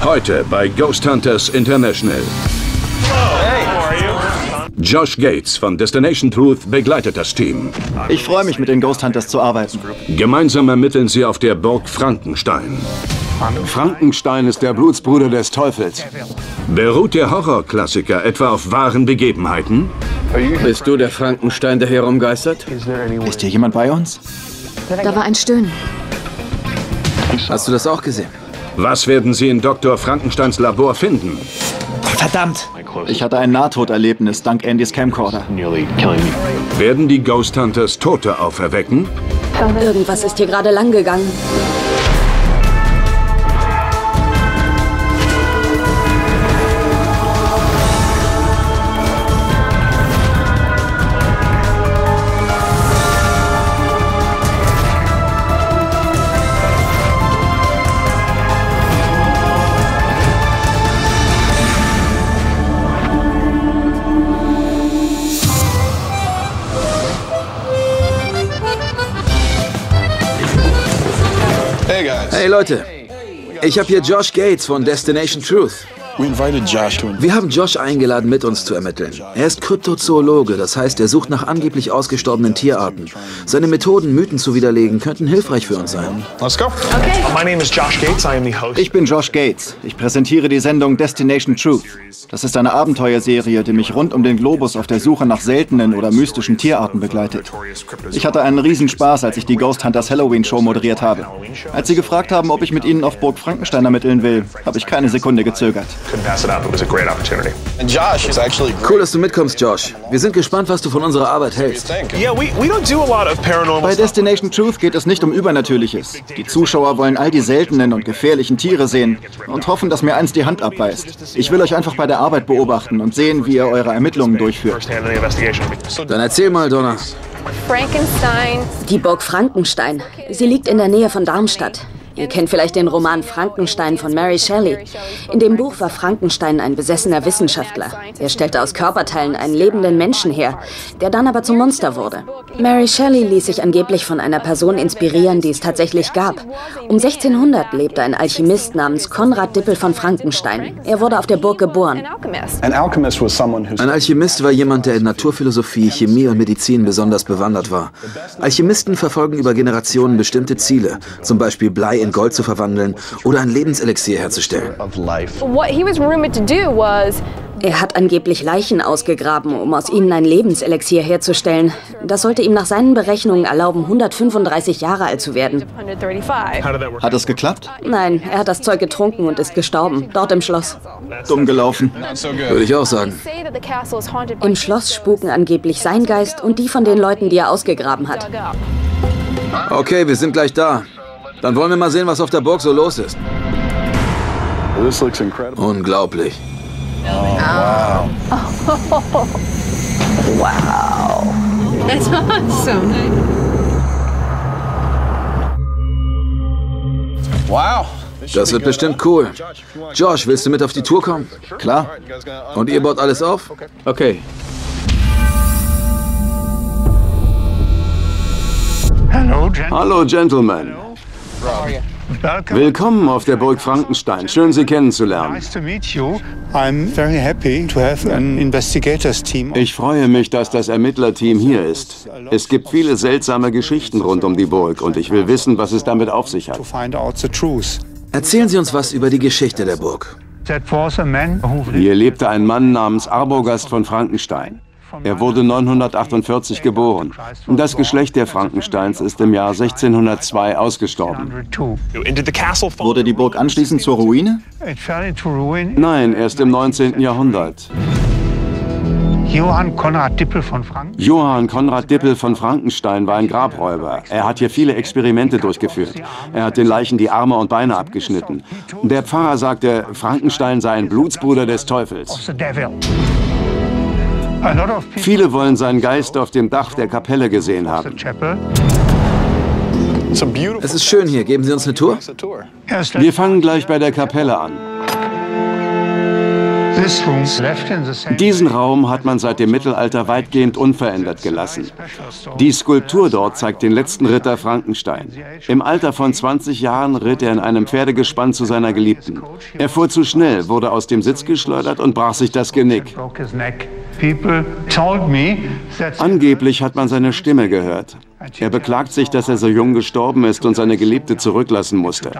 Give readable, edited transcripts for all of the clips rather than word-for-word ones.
Heute bei Ghost Hunters International. Josh Gates von Destination Truth begleitet das Team. Ich freue mich, mit den Ghost Hunters zu arbeiten. Gemeinsam ermitteln sie auf der Burg Frankenstein. Frankenstein ist der Blutsbruder des Teufels. Beruht der Horrorklassiker etwa auf wahren Begebenheiten? Bist du der Frankenstein, der hier rumgeistert? Ist hier jemand bei uns? Da war ein Stöhnen. Hast du das auch gesehen? Was werden sie in Dr. Frankensteins Labor finden? Verdammt! Ich hatte ein Nahtoderlebnis dank Andys Camcorder. Werden die Ghost Hunters Tote auferwecken? Irgendwas ist hier gerade lang gegangen. Hey Leute, ich habe hier Josh Gates von Destination Truth. Wir haben Josh eingeladen, mit uns zu ermitteln. Er ist Kryptozoologe, das heißt, er sucht nach angeblich ausgestorbenen Tierarten. Seine Methoden, Mythen zu widerlegen, könnten hilfreich für uns sein. Let's go. Okay. My name is Josh Gates. I am the host. Ich bin Josh Gates. Ich präsentiere die Sendung Destination Truth. Das ist eine Abenteuerserie, die mich rund um den Globus auf der Suche nach seltenen oder mystischen Tierarten begleitet. Ich hatte einen Riesenspaß, als ich die Ghost Hunters Halloween Show moderiert habe. Als sie gefragt haben, ob ich mit ihnen auf Burg Frankenstein ermitteln will, habe ich keine Sekunde gezögert. Cool, dass du mitkommst, Josh. Wir sind gespannt, was du von unserer Arbeit hältst. Bei Destination Truth geht es nicht um Übernatürliches. Die Zuschauer wollen all die seltenen und gefährlichen Tiere sehen und hoffen, dass mir eins die Hand abbeißt. Ich will euch einfach bei der Arbeit beobachten und sehen, wie ihr eure Ermittlungen durchführt. Dann erzähl mal, Donna. Die Burg Frankenstein. Sie liegt in der Nähe von Darmstadt. Ihr kennt vielleicht den Roman Frankenstein von Mary Shelley. In dem Buch war Frankenstein ein besessener Wissenschaftler. Er stellte aus Körperteilen einen lebenden Menschen her, der dann aber zum Monster wurde. Mary Shelley ließ sich angeblich von einer Person inspirieren, die es tatsächlich gab. Um 1600 lebte ein Alchemist namens Konrad Dippel von Frankenstein. Er wurde auf der Burg geboren. Ein Alchemist war jemand, der in Naturphilosophie, Chemie und Medizin besonders bewandert war. Alchemisten verfolgen über Generationen bestimmte Ziele, zum Beispiel Blei in Gold zu verwandeln oder ein Lebenselixier herzustellen. Er hat angeblich Leichen ausgegraben, um aus ihnen ein Lebenselixier herzustellen. Das sollte ihm nach seinen Berechnungen erlauben, 135 Jahre alt zu werden. Hat es geklappt? Nein, er hat das Zeug getrunken und ist gestorben, dort im Schloss. Dumm gelaufen. Würde ich auch sagen. Im Schloss spuken angeblich sein Geist und die von den Leuten, die er ausgegraben hat. Okay, wir sind gleich da. Dann wollen wir mal sehen, was auf der Burg so los ist. Unglaublich. Wow. Wow. That's awesome. Wow. Das wird bestimmt cool. Josh, willst du mit auf die Tour kommen? Klar. Und ihr baut alles auf? Okay. Hallo, Gentlemen. Willkommen auf der Burg Frankenstein. Schön, Sie kennenzulernen. Ich freue mich, dass das Ermittlerteam hier ist. Es gibt viele seltsame Geschichten rund um die Burg und ich will wissen, was es damit auf sich hat. Erzählen Sie uns was über die Geschichte der Burg. Hier lebte ein Mann namens Arbogast von Frankenstein. Er wurde 948 geboren. Das Geschlecht der Frankensteins ist im Jahr 1602 ausgestorben. Wurde die Burg anschließend zur Ruine? Nein, erst im 19. Jahrhundert. Johann Konrad Dippel von Frankenstein war ein Grabräuber. Er hat hier viele Experimente durchgeführt. Er hat den Leichen die Arme und Beine abgeschnitten. Der Pfarrer sagte, Frankenstein sei ein Blutsbruder des Teufels. Viele wollen seinen Geist auf dem Dach der Kapelle gesehen haben. Es ist schön hier. Geben Sie uns eine Tour? Wir fangen gleich bei der Kapelle an. Diesen Raum hat man seit dem Mittelalter weitgehend unverändert gelassen. Die Skulptur dort zeigt den letzten Ritter Frankenstein. Im Alter von 20 Jahren ritt er in einem Pferdegespann zu seiner Geliebten. Er fuhr zu schnell, wurde aus dem Sitz geschleudert und brach sich das Genick. Angeblich hat man seine Stimme gehört. Er beklagt sich, dass er so jung gestorben ist und seine Geliebte zurücklassen musste.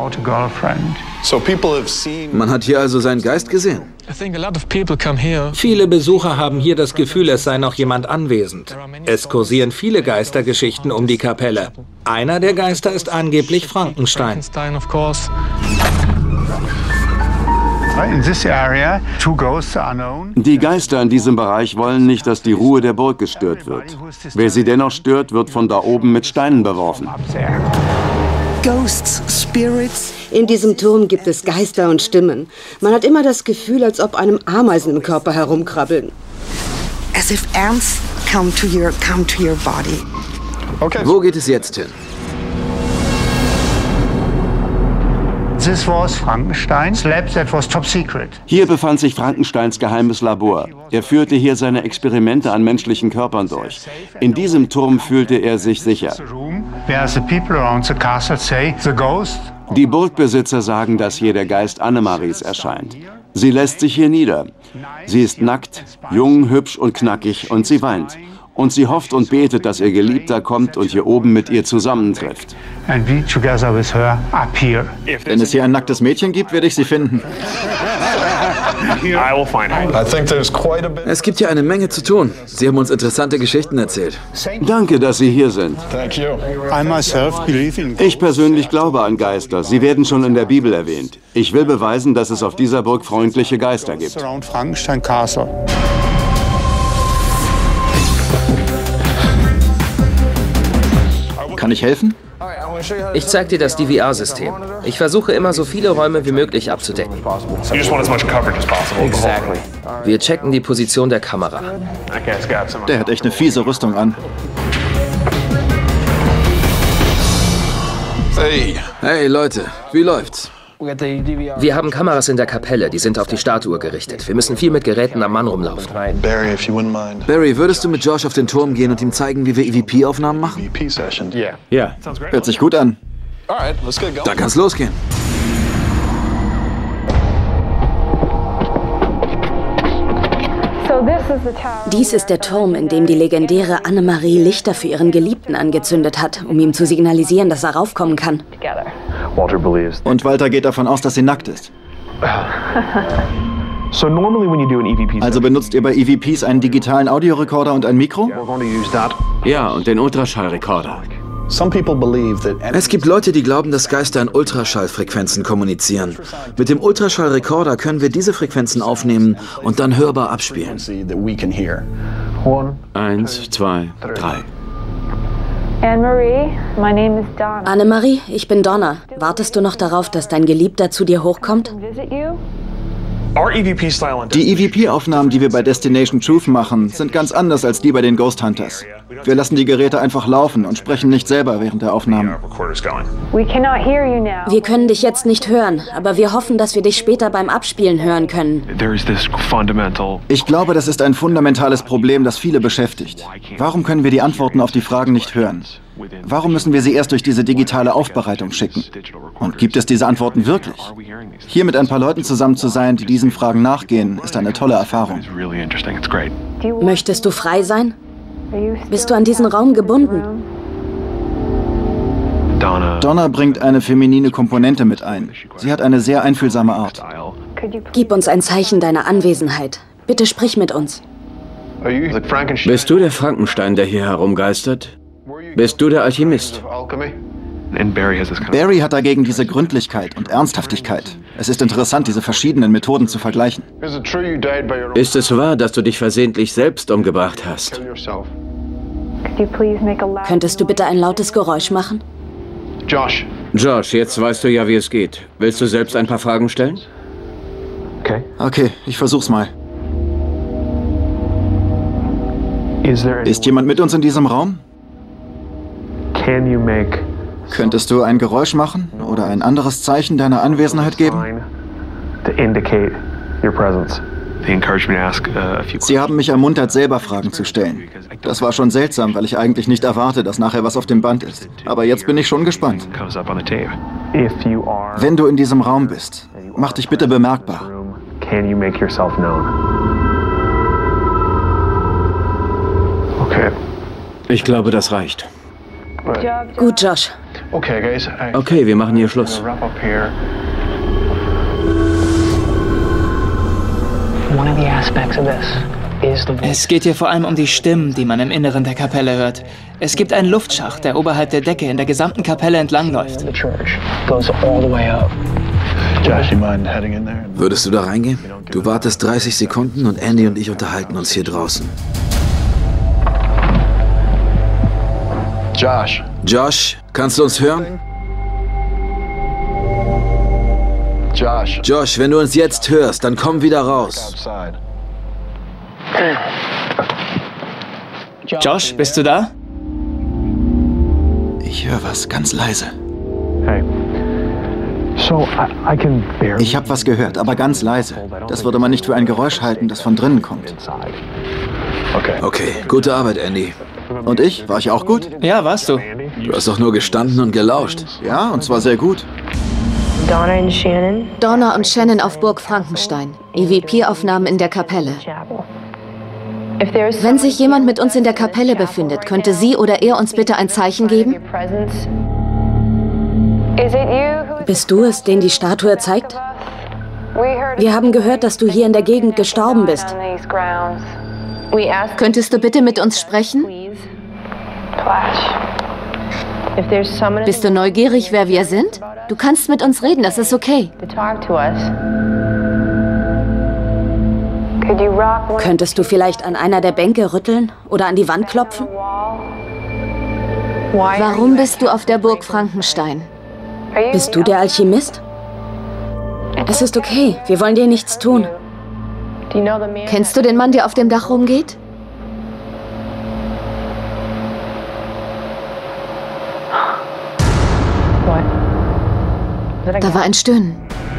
Man hat hier also seinen Geist gesehen. Viele Besucher haben hier das Gefühl, es sei noch jemand anwesend. Es kursieren viele Geistergeschichten um die Kapelle. Einer der Geister ist angeblich Frankenstein. Die Geister in diesem Bereich wollen nicht, dass die Ruhe der Burg gestört wird. Wer sie dennoch stört, wird von da oben mit Steinen beworfen. In diesem Turm gibt es Geister und Stimmen. Man hat immer das Gefühl, als ob einem Ameisen im Körper herumkrabbeln. As if ants come to your body. Wo geht es jetzt hin? This was Frankenstein's lab that was top secret. Hier befand sich Frankensteins geheimes Labor. Er führte hier seine Experimente an menschlichen Körpern durch. In diesem Turm fühlte er sich sicher. Die Burgbesitzer sagen, dass hier der Geist Annemaries erscheint. Sie lässt sich hier nieder. Sie ist nackt, jung, hübsch und knackig und sie weint. Und sie hofft und betet, dass ihr Geliebter kommt und hier oben mit ihr zusammentrifft. Wenn es hier ein nacktes Mädchen gibt, werde ich sie finden. Es gibt hier eine Menge zu tun. Sie haben uns interessante Geschichten erzählt. Danke, dass Sie hier sind. Ich persönlich glaube an Geister. Sie werden schon in der Bibel erwähnt. Ich will beweisen, dass es auf dieser Burg freundliche Geister gibt. Kann ich helfen? Ich zeige dir das DVR-System. Ich versuche immer, so viele Räume wie möglich abzudecken. Wir checken die Position der Kamera. Der hat echt eine fiese Rüstung an. Hey Leute, wie läuft's? Wir haben Kameras in der Kapelle, die sind auf die Statue gerichtet. Wir müssen viel mit Geräten am Mann rumlaufen. Barry, würdest du mit Josh auf den Turm gehen und ihm zeigen, wie wir EVP-Aufnahmen machen? Ja, hört sich gut an. Dann kann's losgehen. Dies ist der Turm, in dem die legendäre Annemarie Lichter für ihren Geliebten angezündet hat, um ihm zu signalisieren, dass er raufkommen kann. Und Walter geht davon aus, dass sie nackt ist. Also benutzt ihr bei EVPs einen digitalen Audiorekorder und ein Mikro? Ja, und den Ultraschallrekorder. Es gibt Leute, die glauben, dass Geister in Ultraschallfrequenzen kommunizieren. Mit dem Ultraschallrekorder können wir diese Frequenzen aufnehmen und dann hörbar abspielen. 1, 2, 3. Annemarie, ich bin Donna. Wartest du noch darauf, dass dein Geliebter zu dir hochkommt? Die EVP-Aufnahmen, die wir bei Destination Truth machen, sind ganz anders als die bei den Ghost Hunters. Wir lassen die Geräte einfach laufen und sprechen nicht selber während der Aufnahmen. Wir können dich jetzt nicht hören, aber wir hoffen, dass wir dich später beim Abspielen hören können. Ich glaube, das ist ein fundamentales Problem, das viele beschäftigt. Warum können wir die Antworten auf die Fragen nicht hören? Warum müssen wir sie erst durch diese digitale Aufbereitung schicken? Und gibt es diese Antworten wirklich? Hier mit ein paar Leuten zusammen zu sein, die diesen Fragen nachgehen, ist eine tolle Erfahrung. Möchtest du frei sein? Bist du an diesen Raum gebunden? Donna bringt eine feminine Komponente mit ein. Sie hat eine sehr einfühlsame Art. Gib uns ein Zeichen deiner Anwesenheit. Bitte sprich mit uns. Bist du der Frankenstein, der hier herumgeistert? Bist du der Alchemist? Barry hat dagegen diese Gründlichkeit und Ernsthaftigkeit. Es ist interessant, diese verschiedenen Methoden zu vergleichen. Ist es wahr, dass du dich versehentlich selbst umgebracht hast? Könntest du bitte ein lautes Geräusch machen? Josh, jetzt weißt du ja, wie es geht. Willst du selbst ein paar Fragen stellen? Okay, ich versuch's mal. Ist jemand mit uns in diesem Raum? Könntest du ein Geräusch machen oder ein anderes Zeichen deiner Anwesenheit geben? Sie haben mich ermuntert, selber Fragen zu stellen. Das war schon seltsam, weil ich eigentlich nicht erwarte, dass nachher was auf dem Band ist. Aber jetzt bin ich schon gespannt. Wenn du in diesem Raum bist, mach dich bitte bemerkbar. Okay. Ich glaube, das reicht. Gut, Josh. Okay, wir machen hier Schluss. Es geht hier vor allem um die Stimmen, die man im Inneren der Kapelle hört. Es gibt einen Luftschacht, der oberhalb der Decke in der gesamten Kapelle entlangläuft. Würdest du da reingehen? Du wartest 30 Sekunden und Andy und ich unterhalten uns hier draußen. Josh, kannst du uns hören? Josh, wenn du uns jetzt hörst, dann komm wieder raus. Josh, bist du da? Ich höre was, ganz leise. Ich habe was gehört, aber ganz leise. Das würde man nicht für ein Geräusch halten, das von drinnen kommt. Okay, gute Arbeit, Andy. Und ich? War ich auch gut? Ja, warst du. Du hast doch nur gestanden und gelauscht. Ja, und zwar sehr gut. Donna und Shannon auf Burg Frankenstein. EVP-Aufnahmen in der Kapelle. Wenn sich jemand mit uns in der Kapelle befindet, könnte sie oder er uns bitte ein Zeichen geben? Bist du es, den die Statue zeigt? Wir haben gehört, dass du hier in der Gegend gestorben bist. Könntest du bitte mit uns sprechen? Bist du neugierig, wer wir sind? Du kannst mit uns reden, das ist okay. Könntest du vielleicht an einer der Bänke rütteln oder an die Wand klopfen? Warum bist du auf der Burg Frankenstein? Bist du der Alchemist? Es ist okay, wir wollen dir nichts tun. Kennst du den Mann, der auf dem Dach rumgeht? Da war ein Stöhnen.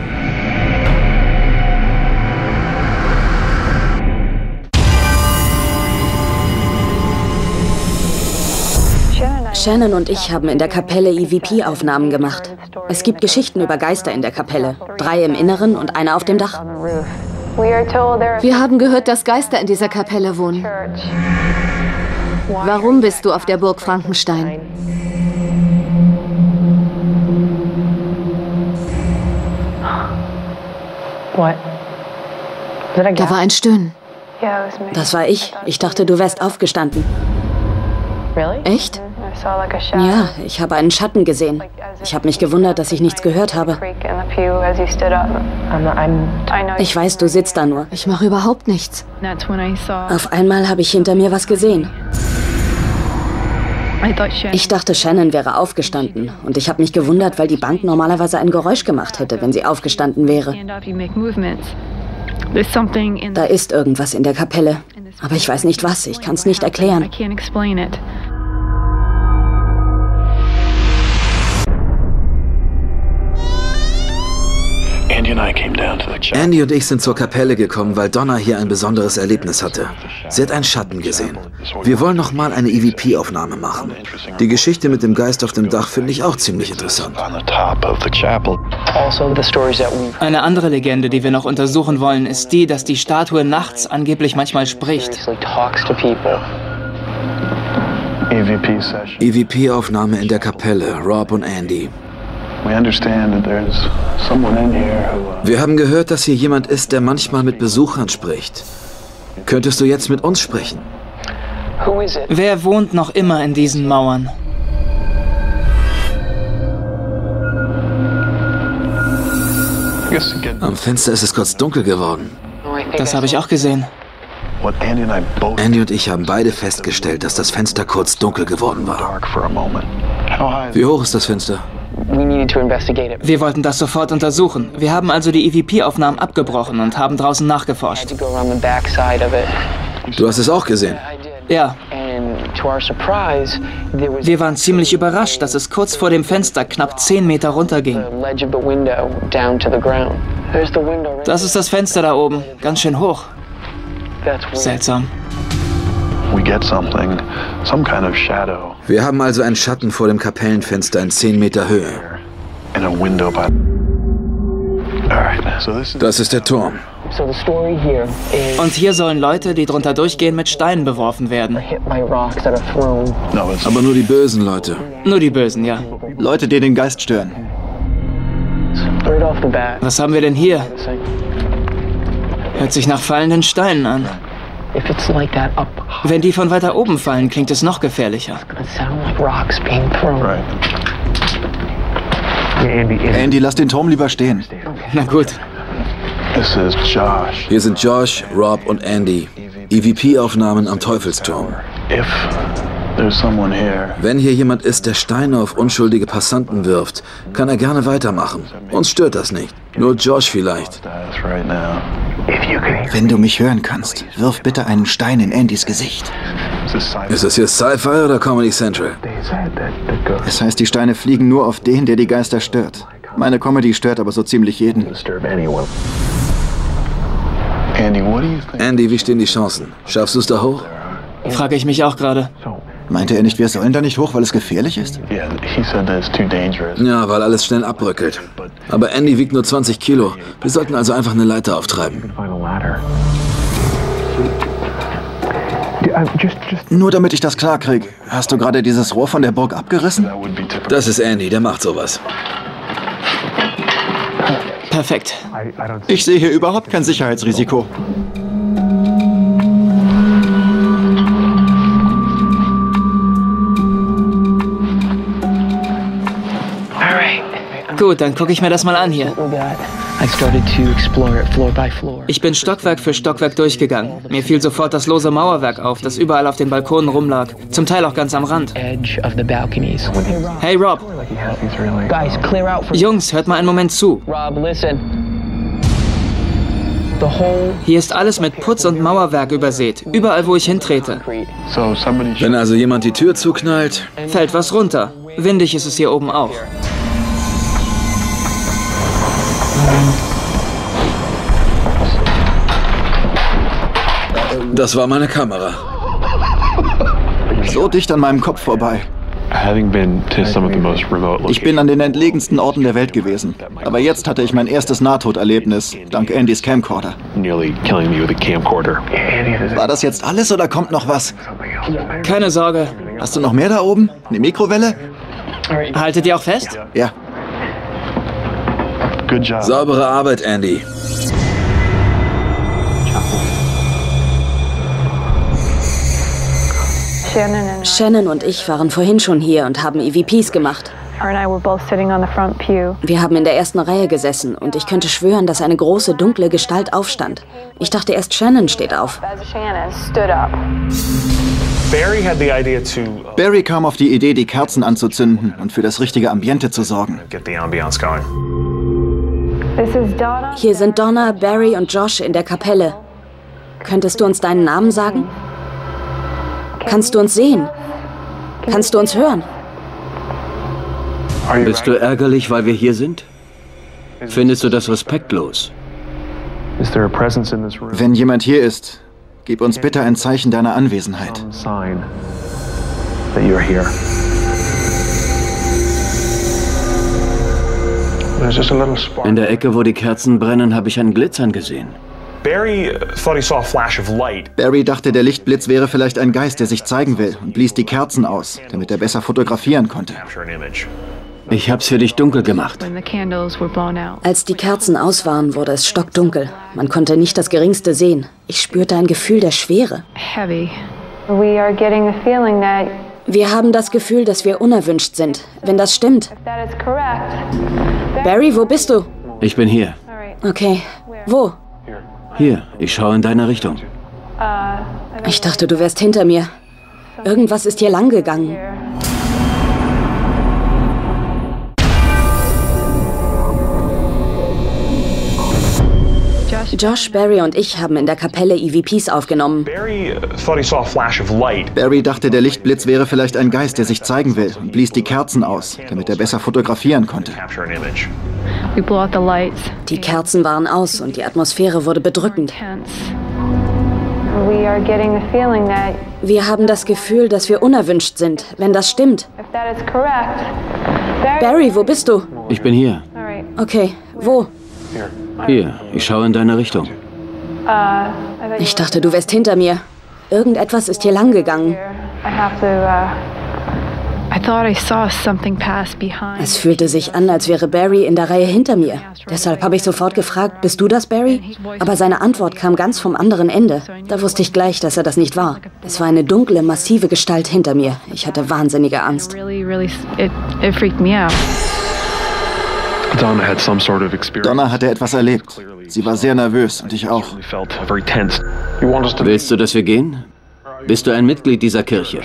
Shannon und ich haben in der Kapelle EVP-Aufnahmen gemacht. Es gibt Geschichten über Geister in der Kapelle. 3 im Inneren und einer auf dem Dach. Wir haben gehört, dass Geister in dieser Kapelle wohnen. Warum bist du auf der Burg Frankenstein? Da war ein Stöhnen. Das war ich. Ich dachte, du wärst aufgestanden. Echt? Ja, ich habe einen Schatten gesehen. Ich habe mich gewundert, dass ich nichts gehört habe. Ich weiß, du sitzt da nur. Ich mache überhaupt nichts. Auf einmal habe ich hinter mir was gesehen. Ich dachte, Shannon wäre aufgestanden. Und ich habe mich gewundert, weil die Bank normalerweise ein Geräusch gemacht hätte, wenn sie aufgestanden wäre. Da ist irgendwas in der Kapelle. Aber ich weiß nicht was. Ich kann es nicht erklären. Andy und ich sind zur Kapelle gekommen, weil Donna hier ein besonderes Erlebnis hatte. Sie hat einen Schatten gesehen. Wir wollen noch mal eine EVP-Aufnahme machen. Die Geschichte mit dem Geist auf dem Dach finde ich auch ziemlich interessant. Eine andere Legende, die wir noch untersuchen wollen, ist die, dass die Statue nachts angeblich manchmal spricht. EVP-Aufnahme in der Kapelle, Rob und Andy. Wir haben gehört, dass hier jemand ist, der manchmal mit Besuchern spricht. Könntest du jetzt mit uns sprechen? Wer wohnt noch immer in diesen Mauern? Am Fenster ist es kurz dunkel geworden. Das habe ich auch gesehen. Andy und ich haben beide festgestellt, dass das Fenster kurz dunkel geworden war. Wie hoch ist das Fenster? Wir wollten das sofort untersuchen. Wir haben also die EVP-Aufnahmen abgebrochen und haben draußen nachgeforscht. Du hast es auch gesehen? Ja. Wir waren ziemlich überrascht, dass es kurz vor dem Fenster knapp 10 Meter runterging. Das ist das Fenster da oben. Ganz schön hoch. Seltsam. Wir haben also einen Schatten vor dem Kapellenfenster in 10 Meter Höhe. Das ist der Turm. Und hier sollen Leute, die drunter durchgehen, mit Steinen beworfen werden. Aber nur die bösen Leute. Nur die Bösen, ja. Leute, die den Geist stören. Was haben wir denn hier? Hört sich nach fallenden Steinen an. Wenn die von weiter oben fallen, klingt es noch gefährlicher. Andy, lass den Turm lieber stehen. Na gut. Hier sind Josh, Rob und Andy. EVP-Aufnahmen am Teufelsturm. Wenn hier jemand ist, der Steine auf unschuldige Passanten wirft, kann er gerne weitermachen. Uns stört das nicht. Nur Josh vielleicht. Wenn du mich hören kannst, wirf bitte einen Stein in Andys Gesicht. Ist das hier Sci-Fi oder Comedy Central? Es heißt, die Steine fliegen nur auf den, der die Geister stört. Meine Comedy stört aber so ziemlich jeden. Andy, wie stehen die Chancen? Schaffst du es da hoch? Frage ich mich auch gerade. Meinte er nicht, wir sollen da nicht hoch, weil es gefährlich ist? Ja, weil alles schnell abbröckelt. Aber Andy wiegt nur 20 Kilo. Wir sollten also einfach eine Leiter auftreiben. Nur damit ich das klar kriege. Hast du gerade dieses Rohr von der Burg abgerissen? Das ist Andy, der macht sowas. Perfekt. Ich sehe hier überhaupt kein Sicherheitsrisiko. Gut, dann gucke ich mir das mal an hier. Ich bin Stockwerk für Stockwerk durchgegangen. Mir fiel sofort das lose Mauerwerk auf, das überall auf den Balkonen rumlag. Zum Teil auch ganz am Rand. Hey Rob. Jungs, hört mal einen Moment zu. Hier ist alles mit Putz und Mauerwerk übersät. Überall, wo ich hintrete. Wenn also jemand die Tür zuknallt, fällt was runter. Windig ist es hier oben auch. Das war meine Kamera. So dicht an meinem Kopf vorbei. Ich bin an den entlegensten Orten der Welt gewesen. Aber jetzt hatte ich mein erstes Nahtoderlebnis, dank Andys Camcorder. War das jetzt alles oder kommt noch was? Keine Sorge. Hast du noch mehr da oben? Eine Mikrowelle? Haltet ihr auch fest? Ja. Saubere Arbeit, Andy. Shannon und ich waren vorhin schon hier und haben EVPs gemacht. Wir haben in der ersten Reihe gesessen und ich könnte schwören, dass eine große, dunkle Gestalt aufstand. Ich dachte erst, Shannon steht auf. Barry kam auf die Idee, die Kerzen anzuzünden und für das richtige Ambiente zu sorgen. Hier sind Donna, Barry und Josh in der Kapelle. Könntest du uns deinen Namen sagen? Kannst du uns sehen? Kannst du uns hören? Bist du ärgerlich, weil wir hier sind? Findest du das respektlos? Wenn jemand hier ist, gib uns bitte ein Zeichen deiner Anwesenheit. In der Ecke, wo die Kerzen brennen, habe ich ein Glitzern gesehen. Barry dachte, der Lichtblitz wäre vielleicht ein Geist, der sich zeigen will und blies die Kerzen aus, damit er besser fotografieren konnte. Ich hab's für dich dunkel gemacht. Als die Kerzen aus waren, wurde es stockdunkel. Man konnte nicht das Geringste sehen. Ich spürte ein Gefühl der Schwere. Wir haben das Gefühl, dass wir unerwünscht sind, wenn das stimmt. Barry, wo bist du? Ich bin hier. Okay. Wo? Hier, ich schaue in deine Richtung. Ich dachte, du wärst hinter mir. Irgendwas ist hier lang gegangen. Josh, Barry und ich haben in der Kapelle EVPs aufgenommen. Barry dachte, der Lichtblitz wäre vielleicht ein Geist, der sich zeigen will, und blies die Kerzen aus, damit er besser fotografieren konnte. Die Kerzen waren aus und die Atmosphäre wurde bedrückend. Wir haben das Gefühl, dass wir unerwünscht sind, wenn das stimmt. Barry, wo bist du? Ich bin hier. Okay, wo? Hier, ich schaue in deine Richtung. Ich dachte, du wärst hinter mir. Irgendetwas ist hier lang gegangen. Es fühlte sich an, als wäre Barry in der Reihe hinter mir. Deshalb habe ich sofort gefragt, bist du das, Barry? Aber seine Antwort kam ganz vom anderen Ende. Da wusste ich gleich, dass er das nicht war. Es war eine dunkle, massive Gestalt hinter mir. Ich hatte wahnsinnige Angst. Donna hatte etwas erlebt. Sie war sehr nervös und ich auch. Willst du, dass wir gehen? Bist du ein Mitglied dieser Kirche?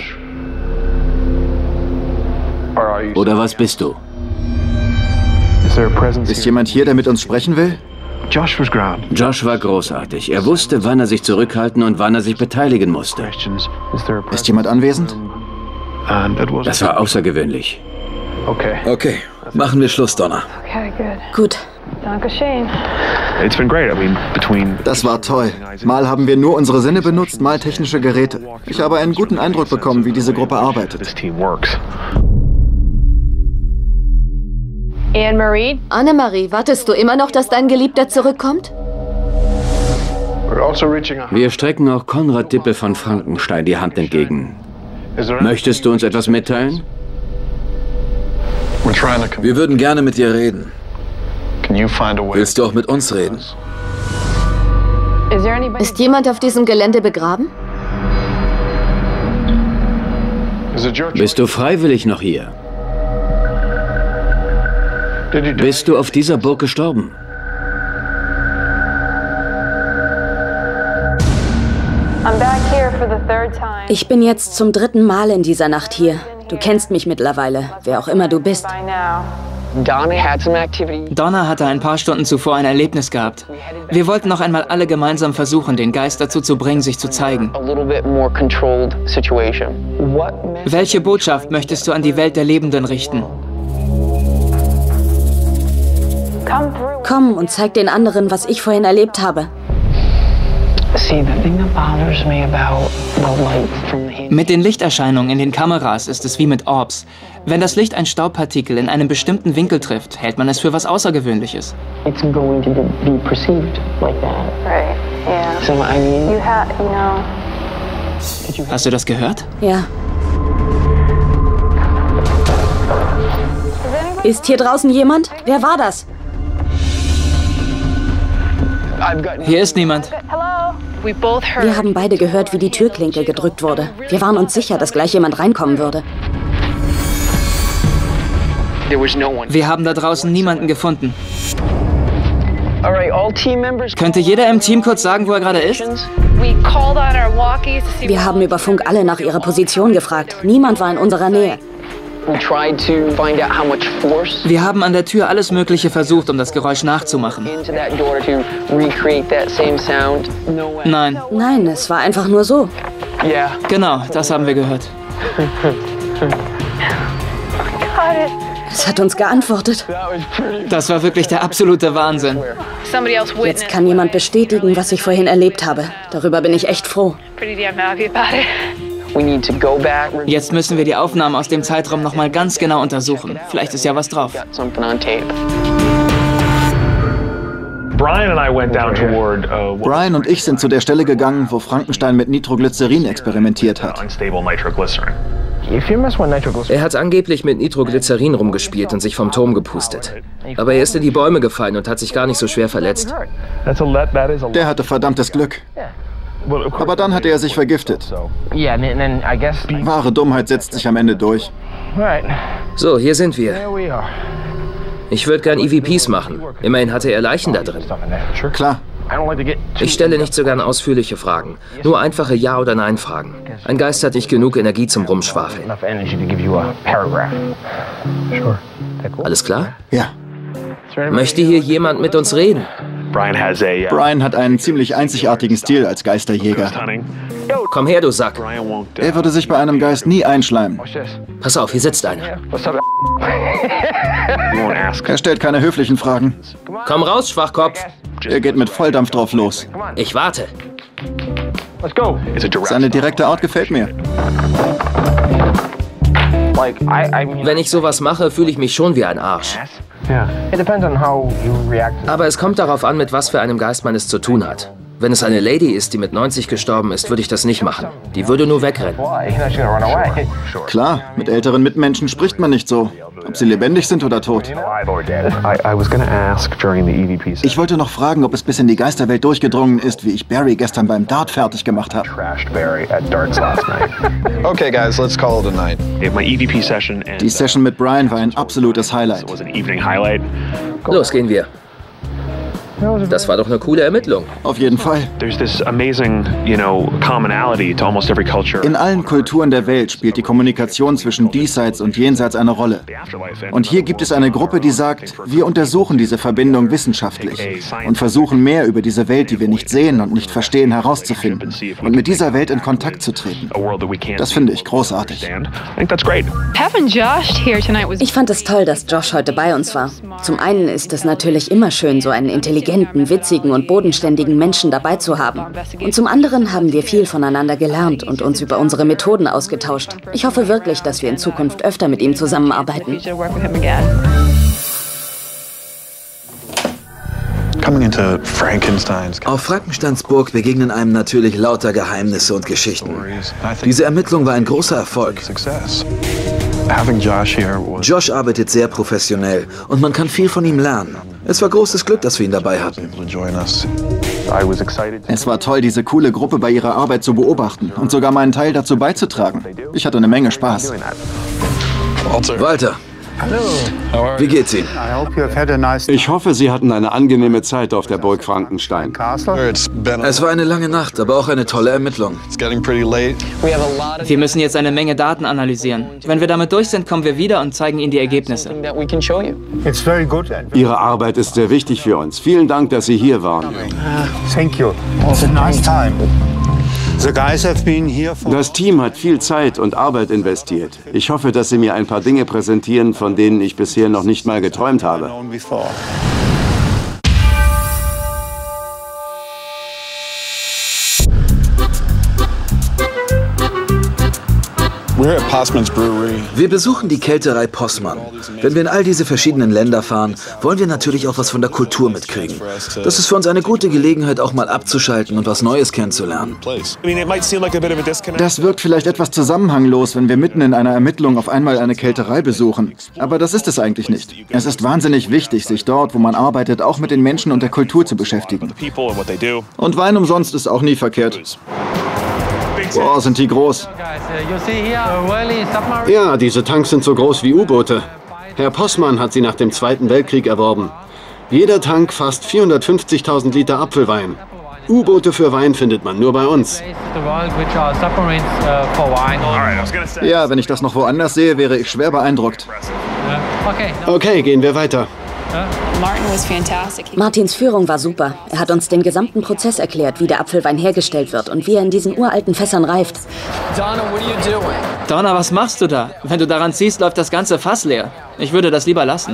Oder was bist du? Ist jemand hier, der mit uns sprechen will? Josh war großartig. Er wusste, wann er sich zurückhalten und wann er sich beteiligen musste. Ist jemand anwesend? Das war außergewöhnlich. Okay, machen wir Schluss, Donna. Gut. Das war toll. Mal haben wir nur unsere Sinne benutzt, mal technische Geräte. Ich habe einen guten Eindruck bekommen, wie diese Gruppe arbeitet. Annemarie, wartest du immer noch, dass dein Geliebter zurückkommt? Wir strecken auch Konrad Dippel von Frankenstein die Hand entgegen. Möchtest du uns etwas mitteilen? Wir würden gerne mit dir reden. Willst du auch mit uns reden? Ist jemand auf diesem Gelände begraben? Bist du freiwillig noch hier? Bist du auf dieser Burg gestorben? Ich bin jetzt zum 3. Mal in dieser Nacht hier. Du kennst mich mittlerweile, wer auch immer du bist. Donna hatte ein paar Stunden zuvor ein Erlebnis gehabt. Wir wollten noch einmal alle gemeinsam versuchen, den Geist dazu zu bringen, sich zu zeigen. Welche Botschaft möchtest du an die Welt der Lebenden richten? Komm und zeig den anderen, was ich vorhin erlebt habe. Mit den Lichterscheinungen in den Kameras ist es wie mit Orbs. Wenn das Licht ein Staubpartikel in einem bestimmten Winkel trifft, hält man es für was Außergewöhnliches. Hast du das gehört? Ja. Ist hier draußen jemand? Wer war das? Hier ist niemand. Wir haben beide gehört, wie die Türklinke gedrückt wurde. Wir waren uns sicher, dass gleich jemand reinkommen würde. Wir haben da draußen niemanden gefunden. Könnte jeder im Team kurz sagen, wo er gerade ist? Wir haben über Funk alle nach ihrer Position gefragt. Niemand war in unserer Nähe. Wir haben an der Tür alles Mögliche versucht, um das Geräusch nachzumachen. Nein. Nein, es war einfach nur so. Genau, das haben wir gehört. Es hat uns geantwortet. Das war wirklich der absolute Wahnsinn. Jetzt kann jemand bestätigen, was ich vorhin erlebt habe. Darüber bin ich echt froh. Jetzt müssen wir die Aufnahmen aus dem Zeitraum noch mal ganz genau untersuchen. Vielleicht ist ja was drauf. Brian und ich sind zu der Stelle gegangen, wo Frankenstein mit Nitroglycerin experimentiert hat. Er hat angeblich mit Nitroglycerin rumgespielt und sich vom Turm gepustet. Aber er ist in die Bäume gefallen und hat sich gar nicht so schwer verletzt. Der hatte verdammtes Glück. Aber dann hatte er sich vergiftet. Wahre Dummheit setzt sich am Ende durch. So, hier sind wir. Ich würde gern EVPs machen. Immerhin hatte er Leichen da drin. Klar. Ich stelle nicht so gern ausführliche Fragen. Nur einfache Ja- oder Nein-Fragen. Ein Geist hat nicht genug Energie zum Rumschwafeln. Alles klar? Ja. Möchte hier jemand mit uns reden? Brian hat einen ziemlich einzigartigen Stil als Geisterjäger. Komm her, du Sack. Er würde sich bei einem Geist nie einschleimen. Pass auf, hier sitzt einer. Er stellt keine höflichen Fragen. Komm raus, Schwachkopf. Er geht mit Volldampf drauf los. Ich warte. Seine direkte Art gefällt mir. Wenn ich sowas mache, fühle ich mich schon wie ein Arsch. Aber es kommt darauf an, mit was für einem Geist man es zu tun hat. Wenn es eine Lady ist, die mit 90 gestorben ist, würde ich das nicht machen. Die würde nur wegrennen. Klar, mit älteren Mitmenschen spricht man nicht so. Ob sie lebendig sind oder tot. Ich wollte noch fragen, ob es bis in die Geisterwelt durchgedrungen ist, wie ich Barry gestern beim Dart fertig gemacht habe. Okay, guys, let's call it a night. Die Session mit Brian war ein absolutes Highlight. Los, gehen wir. Das war doch eine coole Ermittlung. Auf jeden Fall. In allen Kulturen der Welt spielt die Kommunikation zwischen Diesseits und Jenseits eine Rolle. Und hier gibt es eine Gruppe, die sagt, wir untersuchen diese Verbindung wissenschaftlich und versuchen mehr über diese Welt, die wir nicht sehen und nicht verstehen, herauszufinden und mit dieser Welt in Kontakt zu treten. Das finde ich großartig. Ich fand es toll, dass Josh heute bei uns war. Zum einen ist es natürlich immer schön, so einen intelligenten, witzigen und bodenständigen Menschen dabei zu haben. Und zum anderen haben wir viel voneinander gelernt und uns über unsere Methoden ausgetauscht. Ich hoffe wirklich, dass wir in Zukunft öfter mit ihm zusammenarbeiten. Auf Frankensteins Burg begegnen einem natürlich lauter Geheimnisse und Geschichten. Diese Ermittlung war ein großer Erfolg. Josh arbeitet sehr professionell und man kann viel von ihm lernen. Es war großes Glück, dass wir ihn dabei hatten. Es war toll, diese coole Gruppe bei ihrer Arbeit zu beobachten und sogar meinen Teil dazu beizutragen. Ich hatte eine Menge Spaß. Walter, wie geht's Ihnen? Ich hoffe, Sie hatten eine angenehme Zeit auf der Burg Frankenstein. Es war eine lange Nacht, aber auch eine tolle Ermittlung. Wir müssen jetzt eine Menge Daten analysieren. Wenn wir damit durch sind, kommen wir wieder und zeigen Ihnen die Ergebnisse. Ihre Arbeit ist sehr wichtig für uns. Vielen Dank, dass Sie hier waren. Thank you. It's a nice time. Das Team hat viel Zeit und Arbeit investiert. Ich hoffe, dass Sie mir ein paar Dinge präsentieren, von denen ich bisher noch nicht mal geträumt habe. Wir besuchen die Kälterei Possmann. Wenn wir in all diese verschiedenen Länder fahren, wollen wir natürlich auch was von der Kultur mitkriegen. Das ist für uns eine gute Gelegenheit, auch mal abzuschalten und was Neues kennenzulernen. Das wirkt vielleicht etwas zusammenhanglos, wenn wir mitten in einer Ermittlung auf einmal eine Kälterei besuchen. Aber das ist es eigentlich nicht. Es ist wahnsinnig wichtig, sich dort, wo man arbeitet, auch mit den Menschen und der Kultur zu beschäftigen. Und Wein umsonst ist auch nie verkehrt. Boah, sind die groß. Ja, diese Tanks sind so groß wie U-Boote. Herr Possmann hat sie nach dem Zweiten Weltkrieg erworben. Jeder Tank fasst 450.000 Liter Apfelwein. U-Boote für Wein findet man nur bei uns. Ja, wenn ich das noch woanders sehe, wäre ich schwer beeindruckt. Okay, gehen wir weiter. Martins Führung war super. Er hat uns den gesamten Prozess erklärt, wie der Apfelwein hergestellt wird und wie er in diesen uralten Fässern reift. Donna, was machst du da? Wenn du daran ziehst, läuft das ganze Fass leer. Ich würde das lieber lassen.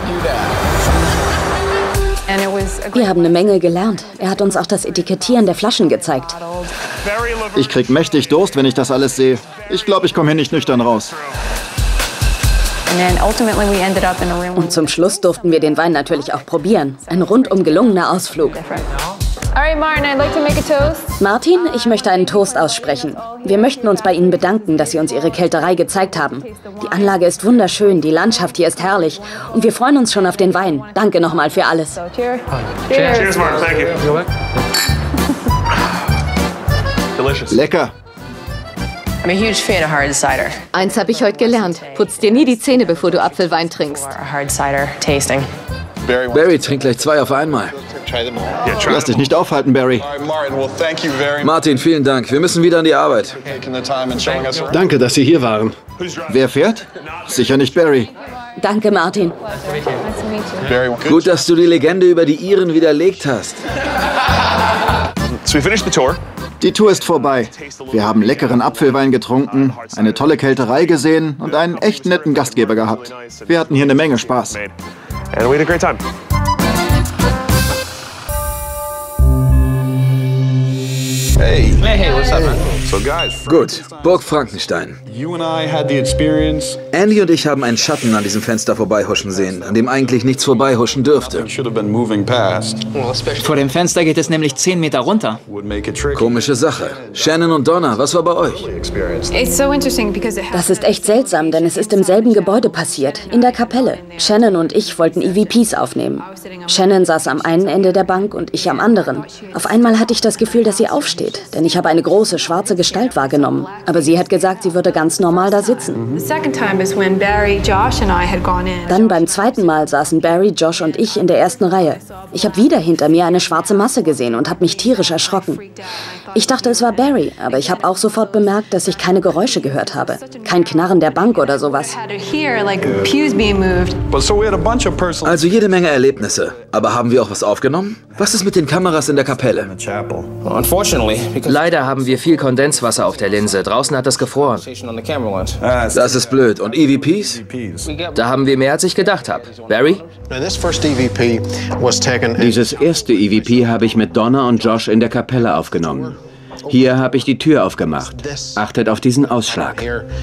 Wir haben eine Menge gelernt. Er hat uns auch das Etikettieren der Flaschen gezeigt. Ich krieg mächtig Durst, wenn ich das alles sehe. Ich glaube, ich komme hier nicht nüchtern raus. Und zum Schluss durften wir den Wein natürlich auch probieren. Ein rundum gelungener Ausflug. Martin, ich möchte einen Toast aussprechen. Wir möchten uns bei Ihnen bedanken, dass Sie uns Ihre Kälterei gezeigt haben. Die Anlage ist wunderschön, die Landschaft hier ist herrlich. Und wir freuen uns schon auf den Wein. Danke nochmal für alles. Cheers, Martin. Thank you. Delicious. Lecker. I'm a huge fan of hard cider. Eins habe ich heute gelernt. Putz dir nie die Zähne, bevor du Apfelwein trinkst. Hard cider tasting. Barry, trink gleich 2 auf einmal. Lass dich nicht aufhalten, Barry. Martin, vielen Dank. Wir müssen wieder an die Arbeit. Danke, dass Sie hier waren. Wer fährt? Sicher nicht Barry. Danke, Martin. Gut, dass du die Legende über die Iren widerlegt hast. So we finished the tour. Die Tour ist vorbei. Wir haben leckeren Apfelwein getrunken, eine tolle Kälterei gesehen und einen echt netten Gastgeber gehabt. Wir hatten hier eine Menge Spaß. And we had a great time. Hey. Hey, what's up, man? So guys. Gut, Burg Frankenstein. Andy und ich haben einen Schatten an diesem Fenster vorbeihuschen sehen, an dem eigentlich nichts vorbeihuschen dürfte. Vor dem Fenster geht es nämlich 10 Meter runter. Komische Sache. Shannon und Donna, was war bei euch? Das ist echt seltsam, denn es ist im selben Gebäude passiert, in der Kapelle. Shannon und ich wollten EVPs aufnehmen. Shannon saß am einen Ende der Bank und ich am anderen. Auf einmal hatte ich das Gefühl, dass sie aufsteht, denn ich habe eine große, schwarze Gestalt wahrgenommen. Aber sie hat gesagt, sie würde ganz normal da sitzen. Dann beim zweiten Mal saßen Barry, Josh und ich in der ersten Reihe. Ich habe wieder hinter mir eine schwarze Masse gesehen und habe mich tierisch erschrocken. Ich dachte, es war Barry, aber ich habe auch sofort bemerkt, dass ich keine Geräusche gehört habe. Kein Knarren der Bank oder sowas. Also jede Menge Erlebnisse. Aber haben wir auch was aufgenommen? Was ist mit den Kameras in der Kapelle? Leider haben wir viel Kondenswasser auf der Linse. Draußen hat es gefroren. Das ist blöd. Und EVPs? Da haben wir mehr, als ich gedacht habe. Barry? Dieses erste EVP habe ich mit Donna und Josh in der Kapelle aufgenommen. Hier habe ich die Tür aufgemacht. Achtet auf diesen Ausschlag.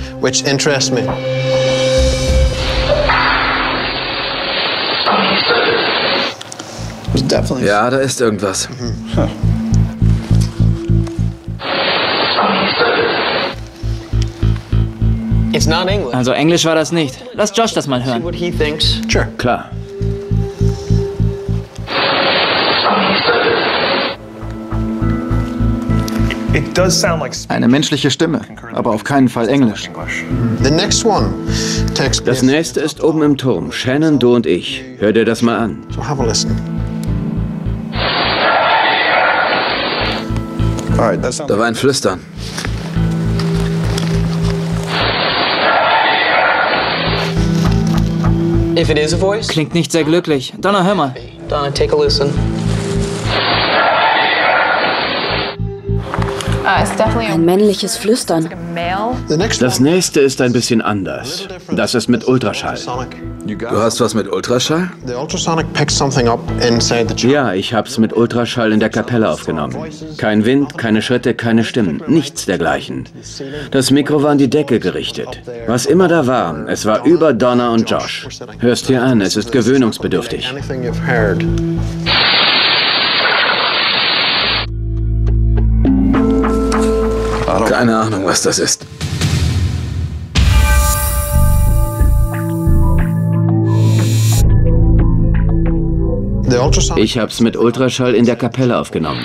Ja, da ist irgendwas. Also Englisch war das nicht. Lass Josh das mal hören. Sure. Klar. Eine menschliche Stimme, aber auf keinen Fall Englisch. Das nächste ist oben im Turm. Shannon, du und ich. Hör dir das mal an. Da war ein Flüstern. Klingt nicht sehr glücklich. Donna, hör mal. Donna, take a listen. Ein männliches Flüstern. Das nächste ist ein bisschen anders. Das ist mit Ultraschall. Du hast was mit Ultraschall? Ja, ich hab's mit Ultraschall in der Kapelle aufgenommen. Kein Wind, keine Schritte, keine Stimmen, nichts dergleichen. Das Mikro war an die Decke gerichtet. Was immer da war, es war über Donna und Josh. Hörst dir an, es ist gewöhnungsbedürftig. Keine Ahnung, was das ist. Ich hab's mit Ultraschall in der Kapelle aufgenommen.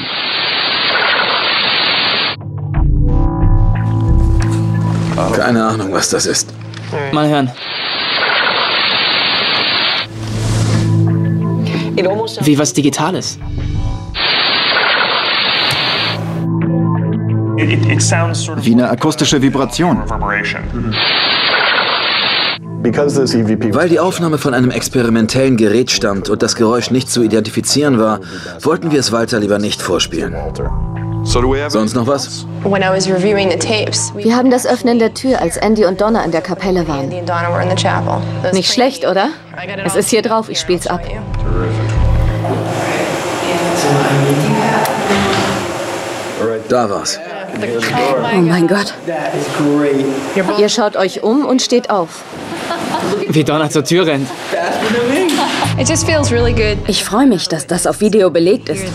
Keine Ahnung, was das ist. Mal hören. Wie was Digitales. Wie eine akustische Vibration. Weil die Aufnahme von einem experimentellen Gerät stammt und das Geräusch nicht zu identifizieren war, wollten wir es Walter lieber nicht vorspielen. Sonst noch was? Wir haben das Öffnen der Tür, als Andy und Donna in der Kapelle waren. Nicht schlecht, oder? Es ist hier drauf, ich spiel's ab. Da war's. Oh mein Gott. Ihr schaut euch um und steht auf. Wie Donna zur Tür rennt. Ich freue mich, dass das auf Video belegt ist.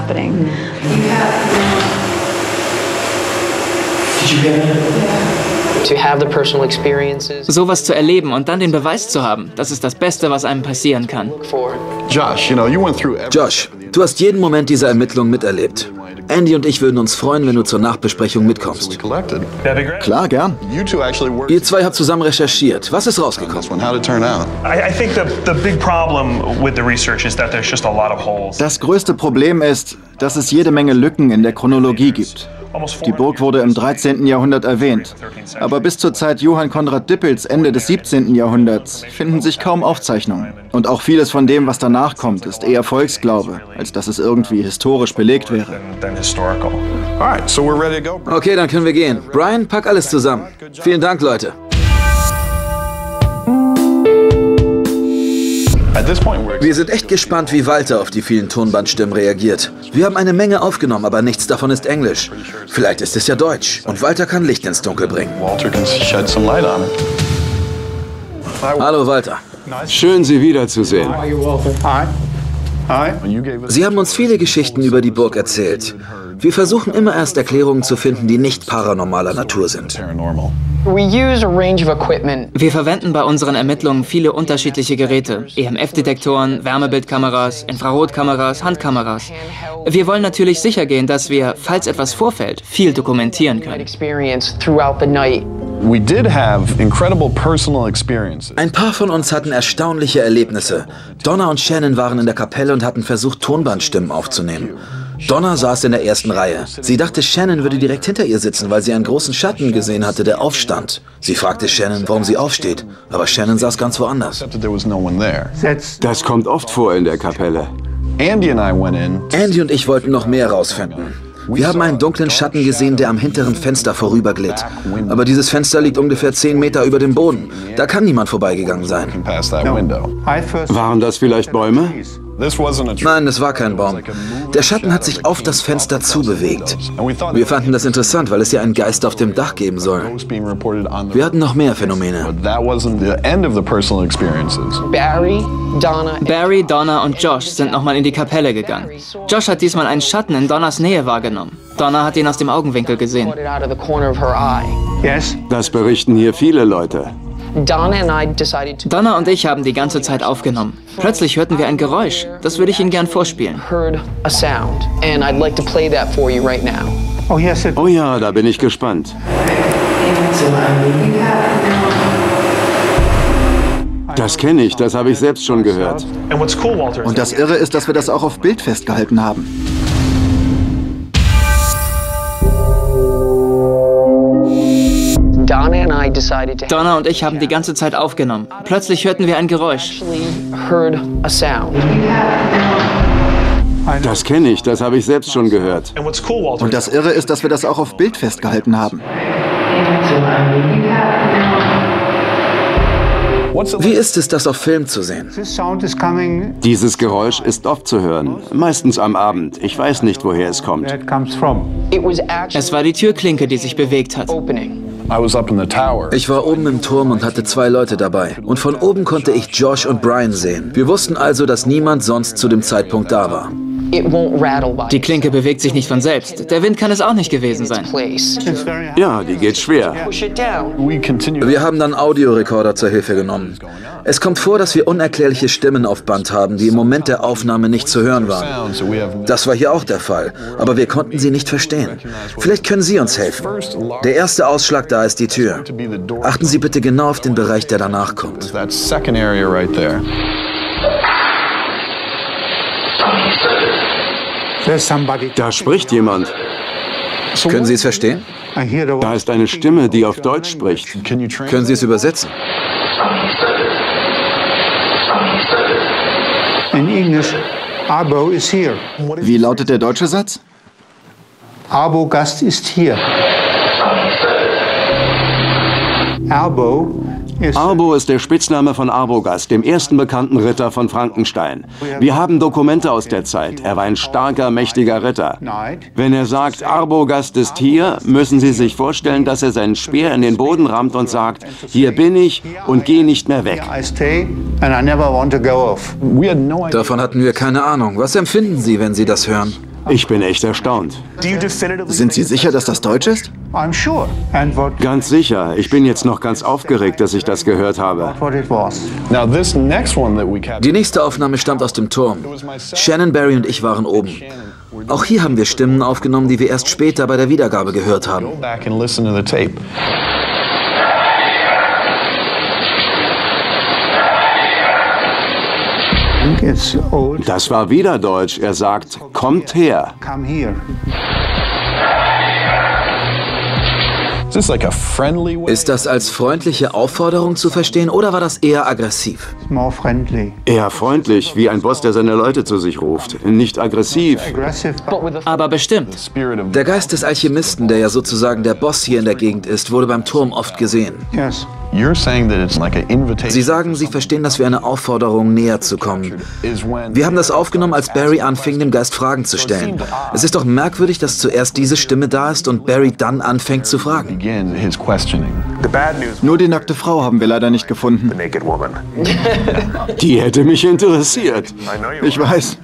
Sowas zu erleben und dann den Beweis zu haben, das ist das Beste, was einem passieren kann. Josh, du hast jeden Moment dieser Ermittlung miterlebt. Andy und ich würden uns freuen, wenn du zur Nachbesprechung mitkommst. Klar, gern. Ihr zwei habt zusammen recherchiert. Was ist rausgekommen? Das größte Problem ist, dass es jede Menge Lücken in der Chronologie gibt. Die Burg wurde im 13. Jahrhundert erwähnt. Aber bis zur Zeit Johann Conrad Dippels Ende des 17. Jahrhunderts finden sich kaum Aufzeichnungen. Und auch vieles von dem, was danach kommt, ist eher Volksglaube, als dass es irgendwie historisch belegt wäre. Okay, dann können wir gehen. Brian, pack alles zusammen. Vielen Dank, Leute. Wir sind echt gespannt, wie Walter auf die vielen Tonbandstimmen reagiert. Wir haben eine Menge aufgenommen, aber nichts davon ist Englisch. Vielleicht ist es ja Deutsch und Walter kann Licht ins Dunkel bringen. Hallo Walter. Schön, Sie wiederzusehen. Sie haben uns viele Geschichten über die Burg erzählt. Wir versuchen immer erst Erklärungen zu finden, die nicht paranormaler Natur sind. Wir verwenden bei unseren Ermittlungen viele unterschiedliche Geräte. EMF-Detektoren, Wärmebildkameras, Infrarotkameras, Handkameras. Wir wollen natürlich sicher gehen, dass wir, falls etwas vorfällt, viel dokumentieren können. Ein paar von uns hatten erstaunliche Erlebnisse. Donna und Shannon waren in der Kapelle und hatten versucht, Tonbandstimmen aufzunehmen. Donna saß in der ersten Reihe. Sie dachte, Shannon würde direkt hinter ihr sitzen, weil sie einen großen Schatten gesehen hatte, der aufstand. Sie fragte Shannon, warum sie aufsteht, aber Shannon saß ganz woanders. Das kommt oft vor in der Kapelle. Andy und ich wollten noch mehr rausfinden. Wir haben einen dunklen Schatten gesehen, der am hinteren Fenster vorüberglitt. Aber dieses Fenster liegt ungefähr 10 Meter über dem Boden. Da kann niemand vorbeigegangen sein. Waren das vielleicht Bäume? Nein, es war kein Baum. Der Schatten hat sich auf das Fenster zubewegt. Wir fanden das interessant, weil es ja einen Geist auf dem Dach geben soll. Wir hatten noch mehr Phänomene. Barry, Donna und Josh sind nochmal in die Kapelle gegangen. Josh hat diesmal einen Schatten in Donnas Nähe wahrgenommen. Donna hat ihn aus dem Augenwinkel gesehen. Das berichten hier viele Leute. Donna und ich haben die ganze Zeit aufgenommen. Plötzlich hörten wir ein Geräusch. Das würde ich Ihnen gern vorspielen. Oh ja, da bin ich gespannt. Das kenne ich, das habe ich selbst schon gehört. Und das Irre ist, dass wir das auch auf Bild festgehalten haben. Donna und ich haben die ganze Zeit aufgenommen. Plötzlich hörten wir ein Geräusch. Das kenne ich, das habe ich selbst schon gehört. Und das Irre ist, dass wir das auch auf Bild festgehalten haben. Wie ist es, das auf Film zu sehen? Dieses Geräusch ist oft zu hören, meistens am Abend. Ich weiß nicht, woher es kommt. Es war die Türklinke, die sich bewegt hat. Ich war oben im Turm und hatte 2 Leute dabei. Und von oben konnte ich Josh und Brian sehen. Wir wussten also, dass niemand sonst zu dem Zeitpunkt da war. Die Klinke bewegt sich nicht von selbst. Der Wind kann es auch nicht gewesen sein. Ja, die geht schwer. Wir haben dann Audiorekorder zur Hilfe genommen. Es kommt vor, dass wir unerklärliche Stimmen auf Band haben, die im Moment der Aufnahme nicht zu hören waren. Das war hier auch der Fall, aber wir konnten sie nicht verstehen. Vielleicht können Sie uns helfen. Der erste Ausschlag da ist die Tür. Achten Sie bitte genau auf den Bereich, der danach kommt. Da spricht jemand. Können Sie es verstehen? Da ist eine Stimme, die auf Deutsch spricht. Können Sie es übersetzen? In English, Arbo is here. Wie lautet der deutsche Satz? Arbogast ist hier. Arbo ist der Spitzname von Arbogast, dem ersten bekannten Ritter von Frankenstein. Wir haben Dokumente aus der Zeit. Er war ein starker, mächtiger Ritter. Wenn er sagt, Arbogast ist hier, müssen Sie sich vorstellen, dass er seinen Speer in den Boden rammt und sagt, hier bin ich und geh nicht mehr weg. Davon hatten wir keine Ahnung. Was empfinden Sie, wenn Sie das hören? Ich bin echt erstaunt. Sind Sie sicher, dass das Deutsch ist? Ganz sicher. Ich bin jetzt noch ganz aufgeregt, dass ich das gehört habe. Die nächste Aufnahme stammt aus dem Turm. Shannon, Barry und ich waren oben. Auch hier haben wir Stimmen aufgenommen, die wir erst später bei der Wiedergabe gehört haben. Das war wieder Deutsch. Er sagt, kommt her. Ist das als freundliche Aufforderung zu verstehen oder war das eher aggressiv? Eher freundlich, wie ein Boss, der seine Leute zu sich ruft. Nicht aggressiv. Aber bestimmt. Der Geist des Alchemisten, der ja sozusagen der Boss hier in der Gegend ist, wurde beim Turm oft gesehen. Sie sagen, Sie verstehen das wie eine Aufforderung, näher zu kommen. Wir haben das aufgenommen, als Barry anfing, dem Geist Fragen zu stellen. Es ist doch merkwürdig, dass zuerst diese Stimme da ist und Barry dann anfängt zu fragen. Nur die nackte Frau haben wir leider nicht gefunden. Die hätte mich interessiert. Ich weiß.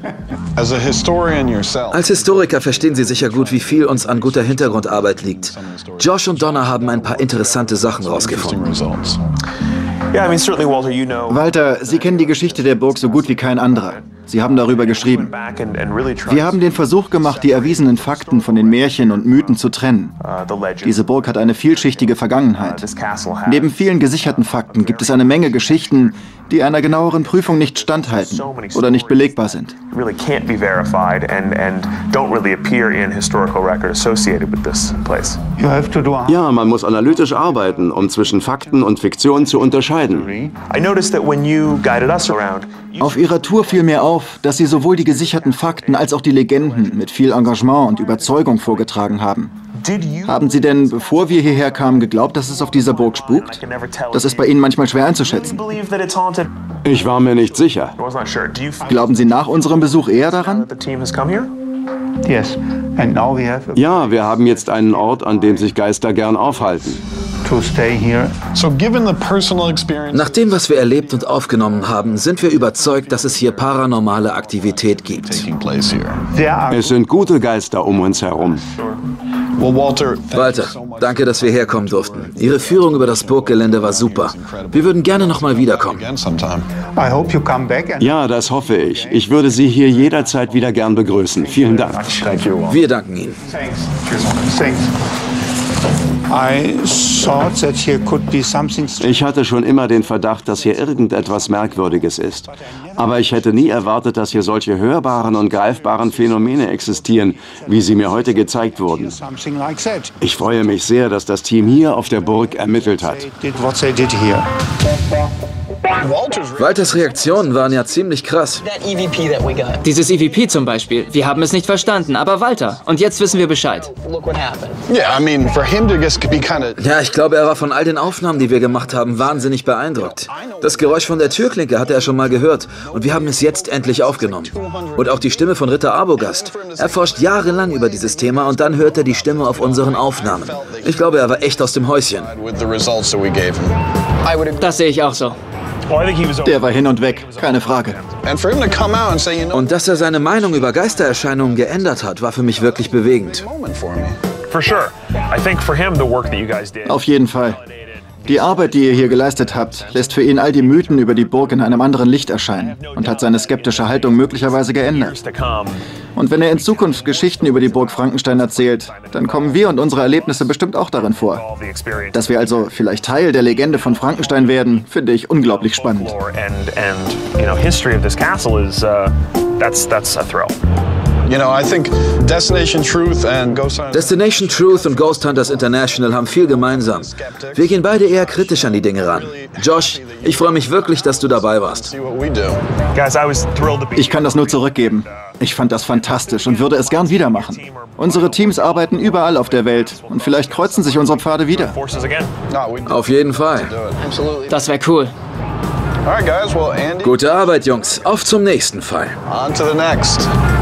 Als Historiker verstehen Sie sicher gut, wie viel uns an guter Hintergrundarbeit liegt. Josh und Donna haben ein paar interessante Sachen rausgefunden. Walter, Sie kennen die Geschichte der Burg so gut wie kein anderer. Sie haben darüber geschrieben. Wir haben den Versuch gemacht, die erwiesenen Fakten von den Märchen und Mythen zu trennen. Diese Burg hat eine vielschichtige Vergangenheit. Neben vielen gesicherten Fakten gibt es eine Menge Geschichten, die einer genaueren Prüfung nicht standhalten oder nicht belegbar sind. Ja, man muss analytisch arbeiten, um zwischen Fakten und Fiktion zu unterscheiden. Auf Ihrer Tour fiel mir auf, dass Sie sowohl die gesicherten Fakten als auch die Legenden mit viel Engagement und Überzeugung vorgetragen haben. Haben Sie denn, bevor wir hierher kamen, geglaubt, dass es auf dieser Burg spukt? Das ist bei Ihnen manchmal schwer einzuschätzen. Ich war mir nicht sicher. Glauben Sie nach unserem Besuch eher daran? Ja, wir haben jetzt einen Ort, an dem sich Geister gern aufhalten. Nach dem, was wir erlebt und aufgenommen haben, sind wir überzeugt, dass es hier paranormale Aktivität gibt. Es sind gute Geister um uns herum. Walter, danke, dass wir herkommen durften. Ihre Führung über das Burggelände war super. Wir würden gerne nochmal wiederkommen. Ja, das hoffe ich. Ich würde Sie hier jederzeit wieder gern begrüßen. Vielen Dank. Wir danken Ihnen. Ich hatte schon immer den Verdacht, dass hier irgendetwas Merkwürdiges ist. Aber ich hätte nie erwartet, dass hier solche hörbaren und greifbaren Phänomene existieren, wie sie mir heute gezeigt wurden. Ich freue mich sehr, dass das Team hier auf der Burg ermittelt hat. Walters Reaktionen waren ja ziemlich krass. Dieses EVP zum Beispiel. Wir haben es nicht verstanden, aber Walter. Und jetzt wissen wir Bescheid. Ja, ich glaube, er war von all den Aufnahmen, die wir gemacht haben, wahnsinnig beeindruckt. Das Geräusch von der Türklinke hatte er schon mal gehört und wir haben es jetzt endlich aufgenommen. Und auch die Stimme von Ritter Arbogast. Er forscht jahrelang über dieses Thema und dann hört er die Stimme auf unseren Aufnahmen. Ich glaube, er war echt aus dem Häuschen. Das sehe ich auch so. Der war hin und weg, keine Frage. Und dass er seine Meinung über Geistererscheinungen geändert hat, war für mich wirklich bewegend. Auf jeden Fall. Die Arbeit, die ihr hier geleistet habt, lässt für ihn all die Mythen über die Burg in einem anderen Licht erscheinen und hat seine skeptische Haltung möglicherweise geändert. Und wenn er in Zukunft Geschichten über die Burg Frankenstein erzählt, dann kommen wir und unsere Erlebnisse bestimmt auch darin vor. Dass wir also vielleicht Teil der Legende von Frankenstein werden, finde ich unglaublich spannend. Destination Truth und Ghost Hunters International haben viel gemeinsam. Wir gehen beide eher kritisch an die Dinge ran. Josh, ich freue mich wirklich, dass du dabei warst. Ich kann das nur zurückgeben. Ich fand das fantastisch und würde es gern wieder machen. Unsere Teams arbeiten überall auf der Welt und vielleicht kreuzen sich unsere Pfade wieder. Auf jeden Fall. Das wäre cool. Gute Arbeit, Jungs. Auf zum nächsten Fall. On to the next.